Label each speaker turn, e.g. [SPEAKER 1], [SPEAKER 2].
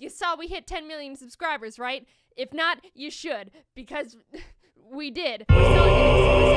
[SPEAKER 1] you saw we hit 10 million subscribers, right? If not, you should, because we did. We're